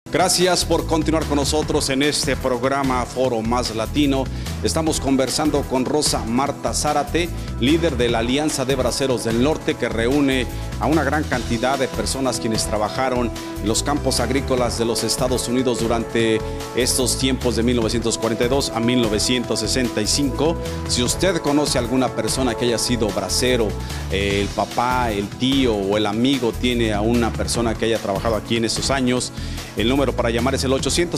Gracias por continuar con nosotros en este programa Foro Más Latino. Estamos conversando con Rosa Marta Zárate, líder de la Alianza de Braceros del Norte, que reúne a una gran cantidad de personas quienes trabajaron en los campos agrícolas de los Estados Unidos durante estos tiempos de 1942 a 1965. Si usted conoce a alguna persona que haya sido bracero, el papá, el tío o el amigo tiene a una persona que haya trabajado aquí en esos años, el número para llamar es el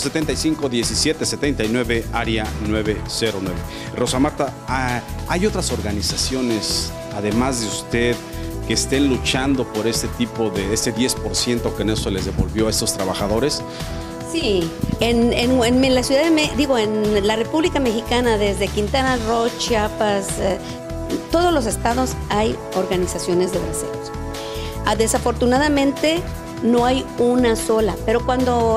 875-1779, área 909. Rosa Marta, ¿hay otras organizaciones, además de usted, que estén luchando por este tipo de, ese 10% que no se les devolvió a estos trabajadores? Sí, en la ciudad en la República Mexicana, desde Quintana Roo, Chiapas, todos los estados hay organizaciones de braceros. Desafortunadamente no hay una sola, pero cuando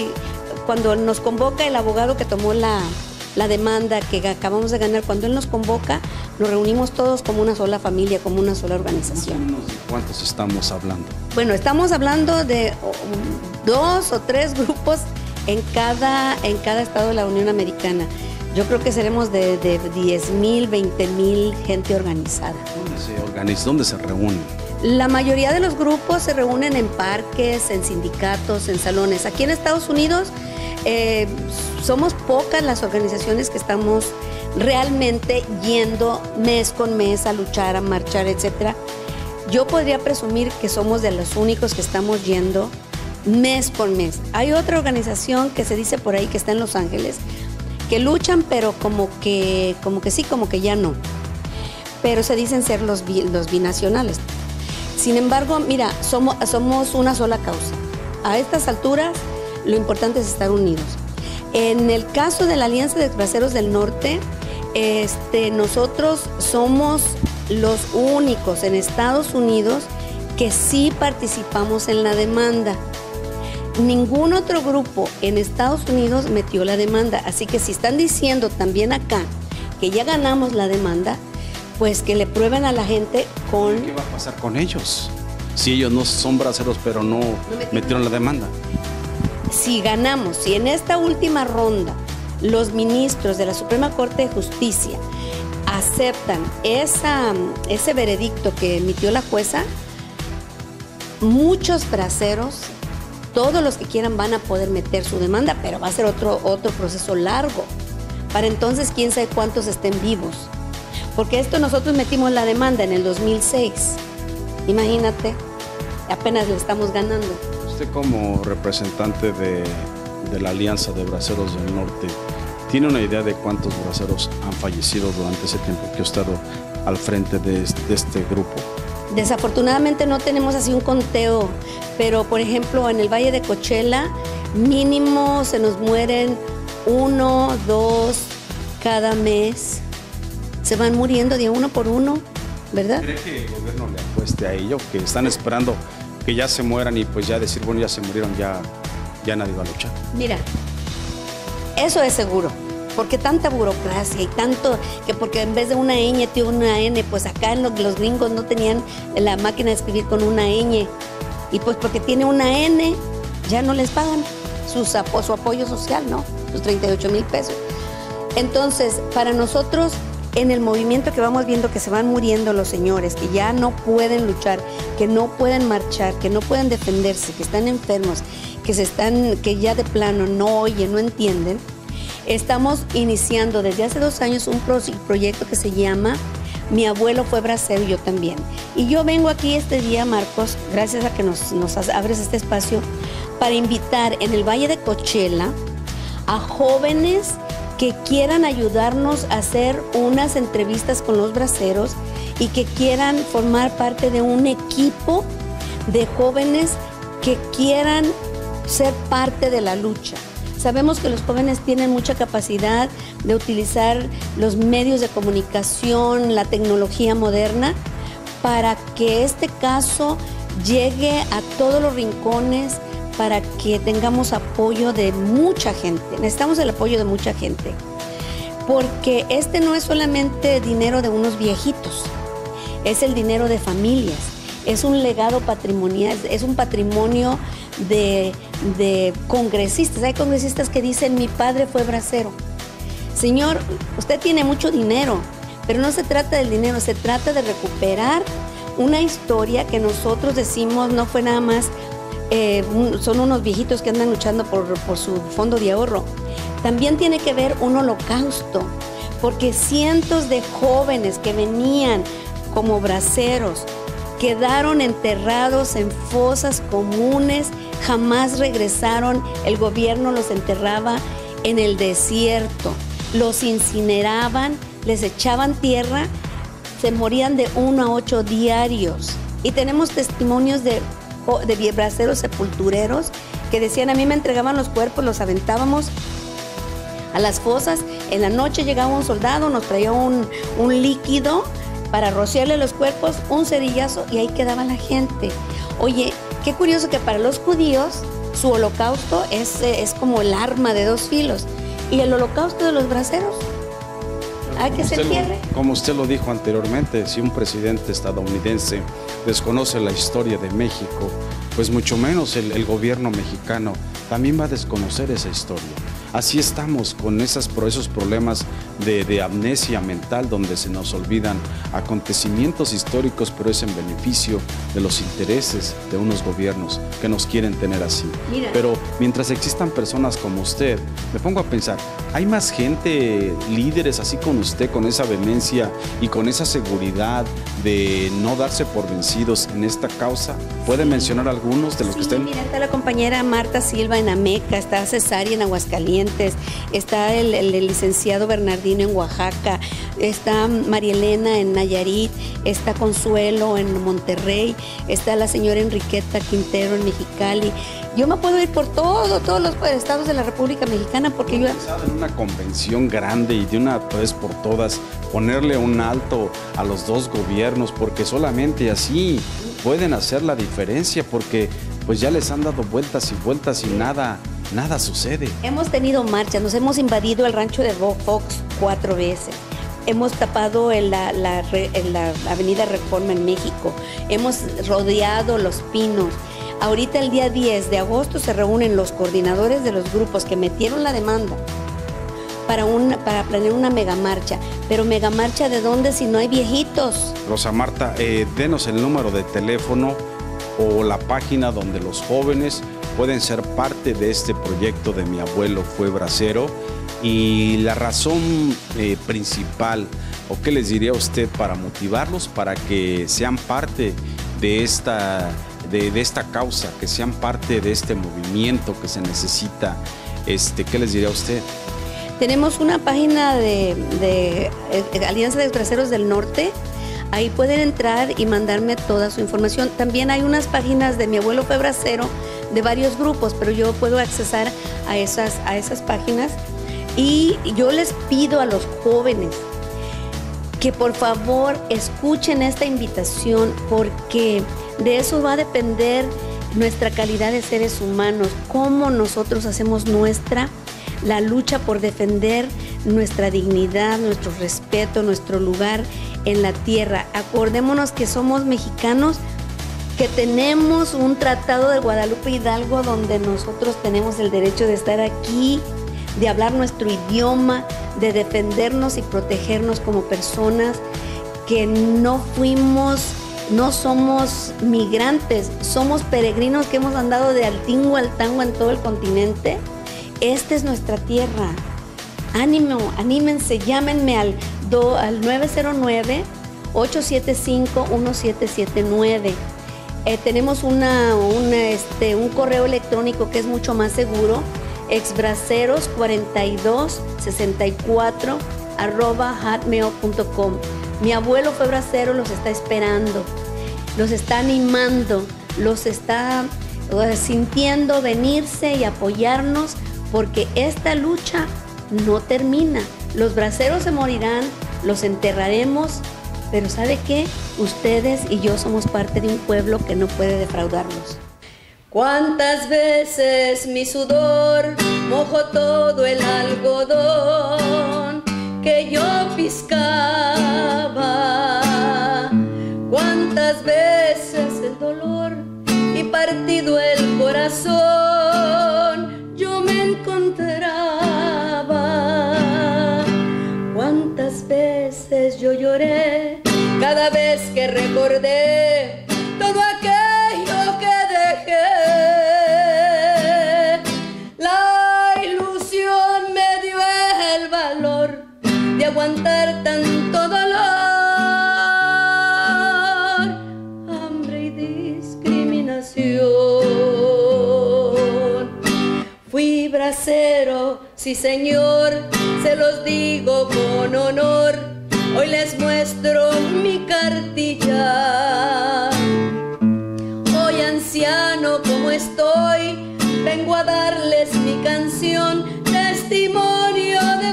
nos convoca el abogado que tomó la demanda que acabamos de ganar, cuando él nos convoca, nos reunimos todos como una sola familia, como una sola organización. ¿Cuántos estamos hablando? Bueno, estamos hablando de 2 o 3 grupos en cada estado de la Unión Americana. Yo creo que seremos de 10,000, 20,000 gente organizada. ¿Dónde se organiza? ¿Dónde se reúnen? La mayoría de los grupos se reúnen en parques, en sindicatos, en salones. Aquí en Estados Unidos somos pocas las organizaciones que estamos realmente yendo mes con mes a luchar, a marchar, etc. Yo podría presumir que somos de los únicos que estamos yendo mes con mes. Hay otra organización que se dice por ahí que está en Los Ángeles, que luchan, pero como que sí, como que ya no. Pero se dicen ser los binacionales. Sin embargo, mira, somos una sola causa. A estas alturas, lo importante es estar unidos. En el caso de la Alianza de Braceros del Norte, nosotros somos los únicos en Estados Unidos que sí participamos en la demanda. Ningún otro grupo en Estados Unidos metió la demanda. Así que si están diciendo también acá que ya ganamos la demanda, pues que le prueben a la gente con... ¿Qué va a pasar con ellos? Si ellos no son braceros, pero no metieron la demanda. Si ganamos, si en esta última ronda los ministros de la Suprema Corte de Justicia aceptan ese veredicto que emitió la jueza, muchos braceros, todos los que quieran, van a poder meter su demanda, pero va a ser otro proceso largo. Para entonces, quién sabe cuántos estén vivos. Porque nosotros metimos la demanda en el 2006. Imagínate, apenas le estamos ganando. Usted, como representante de la Alianza de Braceros del Norte, ¿tiene una idea de cuántos braceros han fallecido durante ese tiempo que ha estado al frente de este grupo? Desafortunadamente no tenemos así un conteo, pero por ejemplo en el Valle de Coachella mínimo se nos mueren 1, 2 cada mes. Se van muriendo de uno por uno, ¿verdad? ¿Cree que el gobierno le apueste a ello? Que están esperando que ya se mueran y pues ya decir, bueno, ya se murieron, ya nadie va a luchar. Mira, eso es seguro, porque tanta burocracia y tanto, que porque en vez de una ñ tiene una n, pues acá los gringos no tenían la máquina de escribir con una ñ, y pues porque tiene una n, ya no les pagan su apoyo social, ¿no? Sus 38,000 pesos. Entonces, para nosotros, en el movimiento que vamos viendo que se van muriendo los señores, que ya no pueden luchar, que no pueden marchar, que no pueden defenderse, que están enfermos, que ya de plano no oyen, no entienden, estamos iniciando desde hace 2 años un proyecto que se llama Mi abuelo fue bracero y yo también. Y yo vengo aquí este día, Marcos, gracias a que nos abres este espacio, para invitar en el Valle de Coachella a jóvenes que quieran ayudarnos a hacer unas entrevistas con los braceros y que quieran formar parte de un equipo de jóvenes que quieran ser parte de la lucha. Sabemos que los jóvenes tienen mucha capacidad de utilizar los medios de comunicación, la tecnología moderna, para que este caso llegue a todos los rincones, para que tengamos apoyo de mucha gente. Necesitamos el apoyo de mucha gente, porque no es solamente dinero de unos viejitos, es el dinero de familias, es un legado patrimonial, es un patrimonio de congresistas. Hay congresistas que dicen, mi padre fue bracero. Señor, usted tiene mucho dinero, pero no se trata del dinero, se trata de recuperar una historia que nosotros decimos no fue nada más, son unos viejitos que andan luchando por su fondo de ahorro. También tiene que ver un holocausto, porque cientos de jóvenes que venían como braceros quedaron enterrados en fosas comunes, jamás regresaron, el gobierno los enterraba en el desierto, los incineraban, les echaban tierra, se morían de 1 a 8 diarios. Y tenemos testimonios de braceros sepultureros que decían, a mí me entregaban los cuerpos, los aventábamos a las fosas, en la noche llegaba un soldado, nos traía un líquido para rociarle los cuerpos, un cerillazo y ahí quedaba la gente. Oye, qué curioso que para los judíos su holocausto es como el arma de 2 filos. ¿Y el holocausto de los braceros? ¿A qué se entierre? Como usted lo dijo anteriormente, si un presidente estadounidense desconoce la historia de México, pues mucho menos el gobierno mexicano también va a desconocer esa historia. Así estamos con esos problemas de amnesia mental, donde se nos olvidan acontecimientos históricos, pero es en beneficio de los intereses de unos gobiernos que nos quieren tener así. Mira. Pero mientras existan personas como usted, me pongo a pensar, ¿hay más gente, líderes así con usted, con esa vehemencia y con esa seguridad de no darse por vencidos en esta causa? ¿Puede mencionar algunos de los que estén? Mira, está la compañera Marta Silva en Ameca, está Cesaria en Aguascalientes, está el licenciado Bernardino en Oaxaca, está María Elena en Nayarit, está Consuelo en Monterrey, está la señora Enriqueta Quintero en Mexicali. Yo me puedo ir por todos los estados de la República Mexicana porque yo... En una convención grande y de una vez por todas ponerle un alto a los 2 gobiernos, porque solamente así pueden hacer la diferencia, porque pues ya les han dado vueltas y vueltas y nada sucede. Hemos tenido marchas, nos hemos invadido el rancho de Fox 4 veces. Hemos tapado en la avenida Reforma en México. Hemos rodeado Los Pinos. Ahorita el día 10 de agosto se reúnen los coordinadores de los grupos que metieron la demanda para planear una megamarcha. Pero megamarcha ¿de dónde si no hay viejitos? Rosa Marta, denos el número de teléfono o la página donde los jóvenes pueden ser parte de este proyecto de Mi Abuelo Fue Bracero, y la razón principal, o qué les diría usted para motivarlos para que sean parte de esta causa, que sean parte de este movimiento que se necesita. ¿Qué les diría usted? Tenemos una página de Alianza de Braceros del Norte. Ahí pueden entrar y mandarme toda su información. También hay unas páginas de Mi Abuelo Fue Bracero de varios grupos, pero yo puedo accesar a esas páginas. Y yo les pido a los jóvenes que por favor escuchen esta invitación, porque de eso va a depender nuestra calidad de seres humanos, cómo nosotros hacemos la lucha por defender nuestra dignidad, nuestro respeto, nuestro lugar en la tierra. Acordémonos que somos mexicanos, que tenemos un tratado de Guadalupe Hidalgo donde nosotros tenemos el derecho de estar aquí, de hablar nuestro idioma, de defendernos y protegernos como personas, que no somos migrantes, somos peregrinos que hemos andado de Altingo al Tango en todo el continente. Esta es nuestra tierra. Ánimo, anímense, llámenme al 909-875-1779. Tenemos un correo electrónico que es mucho más seguro, exbraceros4264@hotmail.com. Mi Abuelo Fue Bracero los está esperando, los está animando, los está sintiendo venirse y apoyarnos, porque esta lucha no termina. Los braceros se morirán, los enterraremos, pero ¿sabe qué? Ustedes y yo somos parte de un pueblo que no puede defraudarnos. ¿Cuántas veces mi sudor mojó todo el algodón que yo piscaba? ¿Cuántas veces el dolor y partido el corazón yo lloré cada vez que recordé todo aquello que dejé. La ilusión me dio el valor de aguantar tanto dolor, hambre y discriminación. Fui bracero, sí señor, se los digo con honor. Hoy les muestro mi cartilla. Hoy anciano como estoy, vengo a darles mi canción, testimonio de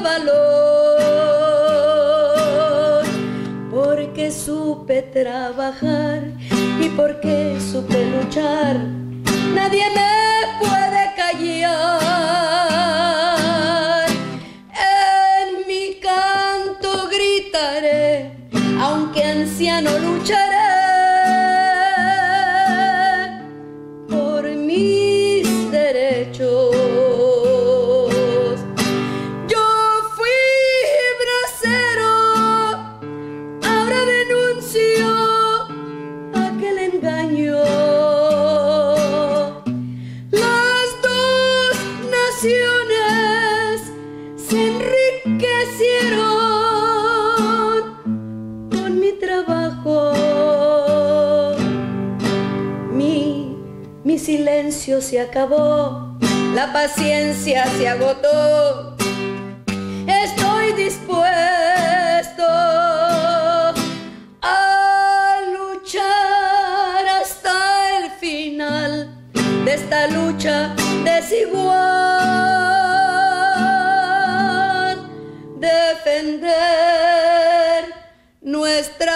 valor. Porque supe trabajar y porque supe luchar, nadie me puede callar. En mi canto gritaré, aunque anciano lucharé por mis derechos. Yo fui bracero, ahora denuncio aquel engaño. Las dos naciones se enriquecieron con mi trabajo. Mi silencio se acabó, la paciencia se agotó. Estoy dispuesto a luchar hasta el final de esta lucha desigual, defender nuestra